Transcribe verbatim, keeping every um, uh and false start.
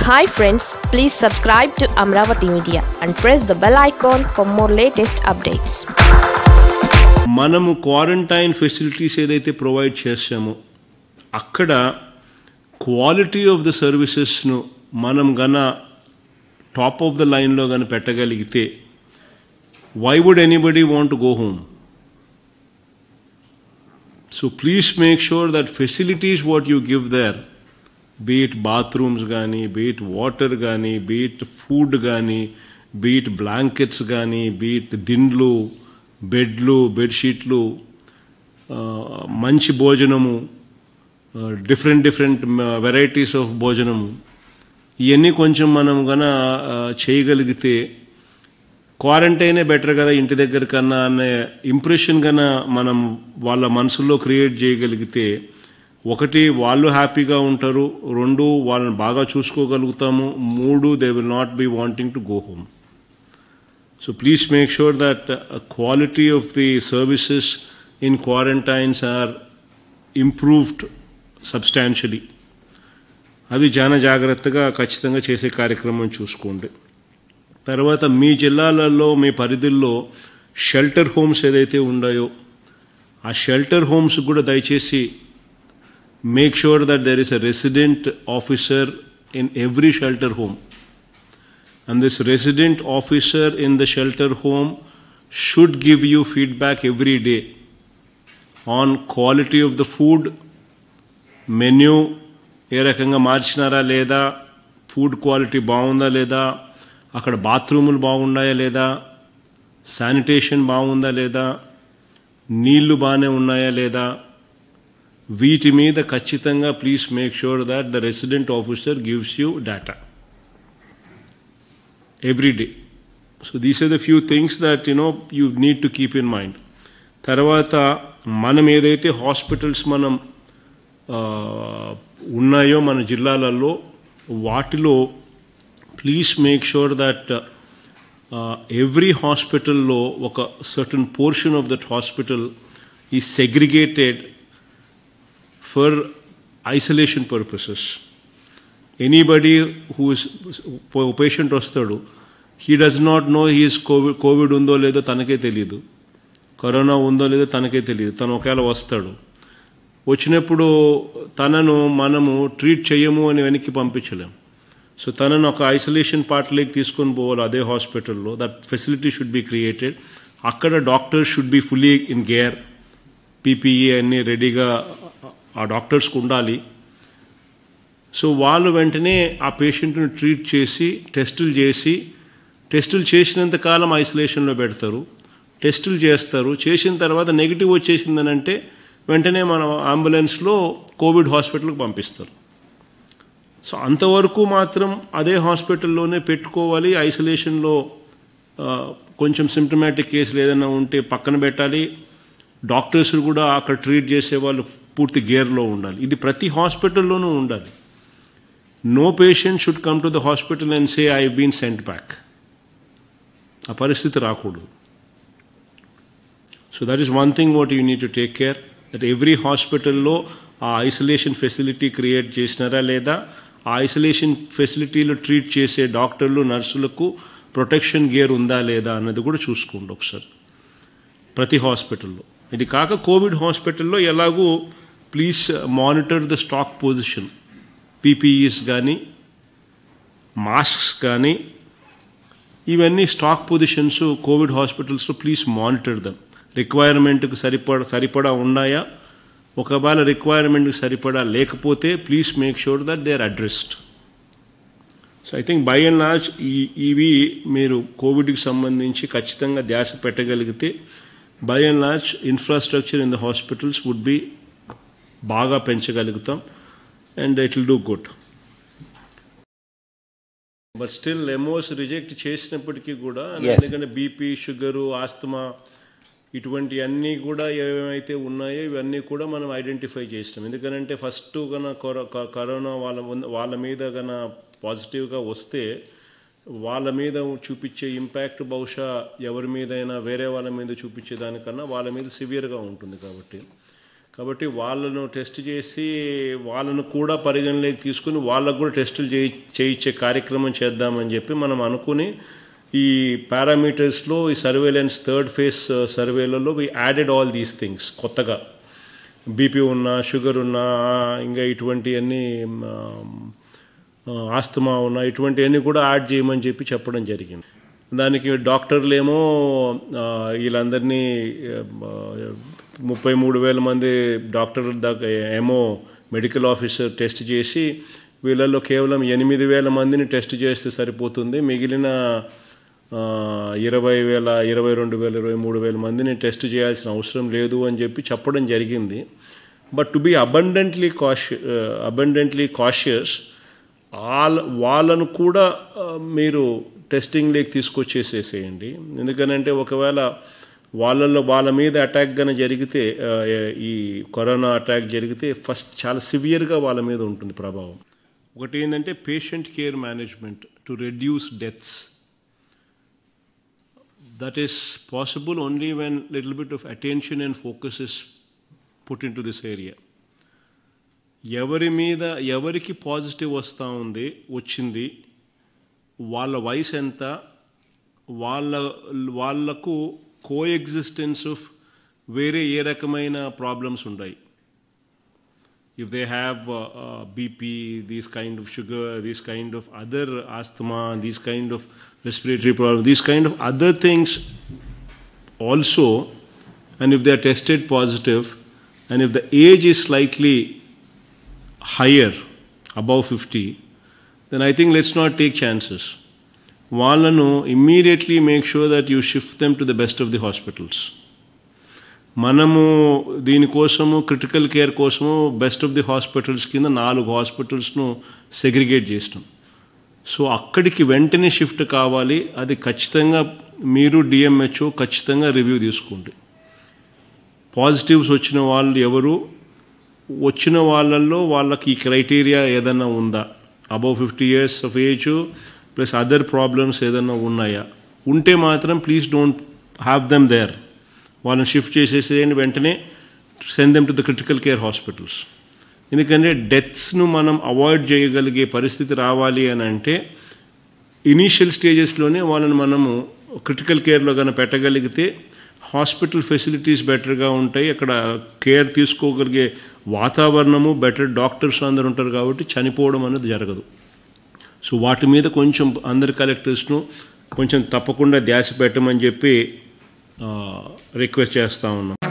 Hi friends, please subscribe to Amravati Media and press the bell icon for more latest updates. మనము quarantine facilities ఏదైతే provide చేశామో అక్కడ quality of the సర్వీసెస్ను మనం గన top of the లైన్లో గన పెట్టగలిగితే why would anybody want to go home? So please make sure that facilities what you give there, be it bathrooms gani, be it water gani, be it food gani, be it blankets gani, be it dindlu, bedlu, bedsheetlu, uh, manchi bojanamu, uh, different different uh, varieties of bojanamu. ఇవన్నీ కొంచెం మనం గన చేయగలిగితే క్వారంటైనే better కదా ఇంటి దగ్గర కన్నా అనే ఇంప్రెషన్ కన్నా మనం వాళ్ళ మనసులో క్రియేట్ చేయగలిగితే ఒకటి వాళ్ళు హ్యాపీగా ఉంటారు, రెండు వాళ్ళని బాగా చూసుకోగలుగుతాము, మూడు they will not be wanting to go home. So please make sure that quality of the services in quarantines are improved substantially. అది చాలా జాగ్రత్తగా ఖచ్చితంగా చేసే కార్యక్రమం చూసుకోండి. తర్వాత మీ జిల్లాలలో మీ పరిధుల్లో షెల్టర్ హోమ్స్ ఏదైతే ఉన్నాయో ఆ షెల్టర్ హోమ్స్ కూడా దయచేసి make sure that there is a resident officer in every shelter home and this resident officer in the shelter home should give you feedback every day on quality of the food, menu ఏ రకంగా మార్చినారా లేదా, food quality బాగుందా లేదా, అక్కడ బాత్రూములు బాగున్నాయా లేదా, sanitation బాగుందా లేదా, నీళ్లు బాగానే ఉన్నాయా లేదా, వీటి మీద ఖచ్చితంగా please make sure that the resident officer gives you data every day. So these are the few things that you know you need to keep in mind. తర్వాత మనం ఏదైతే హాస్పిటల్స్ మనం ఉన్నాయో మన జిల్లాలలో వాటిలో please make sure that every హాస్పిటల్లో ఒక certain portion of that hospital is segregated for isolation purposes. Anybody who is patient వస్తాడు, he does not know he's Covid Covid ఉందో లేదో తనకే తెలియదు, కరోనా ఉందో లేదో తనకే తెలియదు. తను ఒకవేళ వస్తాడు, వచ్చినప్పుడు తనను మనము ట్రీట్ చేయము అని వెనక్కి పంపించలేము. సో తనను ఒక ఐసోలేషన్ పార్ట్లోకి తీసుకొని పోవాలి అదే హాస్పిటల్లో. That facility should be created. అక్కడ doctors should be fully in gear, PPE అన్నీ రెడీగా ఆ డాక్టర్స్కి ఉండాలి. సో వాళ్ళు వెంటనే ఆ పేషెంట్ని ట్రీట్ చేసి టెస్టులు చేసి టెస్టులు చేసినంత కాలం ఐసోలేషన్లో పెడతారు, టెస్టులు చేస్తారు. చేసిన తర్వాత నెగిటివ్ వచ్చేసిందని అంటే వెంటనే మన అంబులెన్స్లో కోవిడ్ హాస్పిటల్కి పంపిస్తారు. సో అంతవరకు మాత్రం అదే హాస్పిటల్లోనే పెట్టుకోవాలి. ఐసోలేషన్లో కొంచెం సిమ్టమాటిక్ కేసులు ఏదైనా ఉంటే పక్కన పెట్టాలి. డాక్టర్స్ కూడా అక్కడ ట్రీట్ చేసే వాళ్ళు పూర్తి గేర్లో ఉండాలి. ఇది ప్రతి హాస్పిటల్లోనూ ఉండాలి. No patient should come to the hospital and say I been sent back. ఆ పరిస్థితి రాకూడదు. So that is one thing what you need to take care that every హాస్పిటల్లో ఆ ఐసోలేషన్ ఫెసిలిటీ క్రియేట్ చేసినారా లేదా, ఆ ఐసోలేషన్ ఫెసిలిటీలో ట్రీట్ చేసే డాక్టర్లు నర్సులకు ప్రొటెక్షన్ గేర్ ఉందా లేదా అన్నది కూడా చూసుకోండి ఒకసారి ప్రతి హాస్పిటల్లో. ఇది కాక కోవిడ్ హాస్పిటల్లో ఎలాగూ please monitor the stock position, PPEs కానీ మాస్క్స్ కానీ ఇవన్నీ స్టాక్ పొజిషన్స్ కోవిడ్ హాస్పిటల్స్లో ప్లీజ్ మానిటర్ దమ్. రిక్వైర్మెంట్కి సరిపడా సరిపడా ఉన్నాయా, ఒకవేళ రిక్వైర్మెంట్కి సరిపడా లేకపోతే please make sure that they are addressed. So I think by and large ఈ ఇవి మీరు కోవిడ్కి సంబంధించి ఖచ్చితంగా ధ్యాస పెట్టగలిగితే by and large infrastructure in the hospitals would be బాగా పెంచగలుగుతాం and it will do good. But still MOs reject చేసినప్పటికీ కూడా ఎందుకంటే బీపీ, షుగరు, ఆస్తమా ఇటువంటి అన్నీ కూడా ఏమేమైతే ఉన్నాయో ఇవన్నీ కూడా మనం ఐడెంటిఫై చేసినాం. ఎందుకనంటే ఫస్ట్ కన్నా కరోనా వాళ్ళ వాళ్ళ మీద కన్నా పాజిటివ్గా వస్తే వాళ్ళ మీద చూపించే ఇంపాక్ట్ బహుశా ఎవరి మీదైనా వేరే వాళ్ళ మీద చూపించేదానికన్నా వాళ్ళ మీద సివియర్గా ఉంటుంది. కాబట్టి కాబట్టి వాళ్ళను టెస్ట్ చేసి వాళ్ళను కూడా పరిగణలోకి తీసుకుని వాళ్ళకు కూడా టెస్టులు చేయి చేయించే కార్యక్రమం చేద్దామని చెప్పి మనం అనుకుని ఈ పారామీటర్స్లో ఈ సర్వేలెన్స్ థర్డ్ ఫేజ్ సర్వేలలో we added all these things. కొత్తగా బీపీ ఉన్నా, షుగర్ ఉన్నా, ఇంకా ఇటువంటివన్నీ ఆస్తమా ఉన్నా, ఇటువంటివన్నీ కూడా యాడ్ చేయమని చెప్పి చెప్పడం జరిగింది. దానికి డాక్టర్లేమో వీళ్ళందరినీ ముప్పై మూడు వేల మంది డాక్టర్ దాకా ఏమో మెడికల్ ఆఫీసర్ టెస్ట్ చేసి వీళ్ళల్లో కేవలం ఎనిమిది వేల మందిని టెస్ట్ చేస్తే సరిపోతుంది, మిగిలిన ఇరవై వేల ఇరవై రెండు వేల ఇరవై మూడు వేల మందిని టెస్ట్ చేయాల్సిన అవసరం లేదు అని చెప్పి చెప్పడం జరిగింది. But to be abundantly cauti abundantly cautious వాళ్ళ వాళ్ళను కూడా మీరు టెస్టింగ్లోకి తీసుకొచ్చేసేసేయండి. ఎందుకనంటే ఒకవేళ వాళ్ళల్లో వాళ్ళ మీద అటాక్ కానీ జరిగితే, ఈ కరోనా అటాక్ జరిగితే ఫస్ట్ చాలా సివియర్గా వాళ్ళ మీద ఉంటుంది ప్రభావం. ఒకటి ఏంటంటే patient care management to reduce deaths. That is possible only when little bit of attention and focus is put into this area. ఎవరి మీద ఎవరికి పాజిటివ్ వస్తూ ఉంది వచ్చింది, వాళ్ళ వయసు ఎంత, వాళ్ళ వాళ్ళకు కో ఎగ్జిస్టెన్స్ ఆఫ్ వేరే ఏ రకమైన ప్రాబ్లమ్స్ ఉన్నాయి. If they have uh, uh, B P, these kind of sugar, these kind of other asthma, these kind of respiratory problems, these kind of other things also, and if they are tested positive, and if the age is slightly higher, above fifty, then I think let's not take chances. Valanu immediately make sure that you shift them to the best of the hospitals. మనము దీనికోసము critical care కోసము best of the hospitals కింద నాలుగు హాస్పిటల్స్ను segregate చేసినాం. So అక్కడికి వెంటనే shift కావాలి. అది ఖచ్చితంగా మీరు డిఎంహెచ్ఓ ఖచ్చితంగా రివ్యూ తీసుకోండి. పాజిటివ్స్ వచ్చిన వాళ్ళు ఎవరు, వచ్చిన వాళ్ళల్లో వాళ్ళకి ఈ క్రైటీరియా ఏదైనా ఉందా, above fifty years of age plus other problems ఏదైనా ఉన్నాయా, ఉంటే మాత్రం please don't have them there. వాళ్ళని షిఫ్ట్ చేసేసేయండి, వెంటనే send them to the critical care hospitals. ఎందుకంటే డెత్స్ను మనం అవాయిడ్ చేయగలిగే పరిస్థితి రావాలి అని అంటే ఇనీషియల్ స్టేజెస్లోనే వాళ్ళని మనము క్రిటికల్ కేర్లో కనుక పెట్టగలిగితే హాస్పిటల్ ఫెసిలిటీస్ బెటర్గా ఉంటాయి, అక్కడ కేర్ తీసుకోగలిగే వాతావరణము బెటర్, డాక్టర్స్ అందరు ఉంటారు కాబట్టి చనిపోవడం అనేది జరగదు. సో వాటి మీద కొంచెం అందరి కలెక్టర్స్ను కొంచెం తప్పకుండా ధ్యాస పెట్టమని చెప్పి రిక్వెస్ట్ చేస్తూ ఉన్నాం.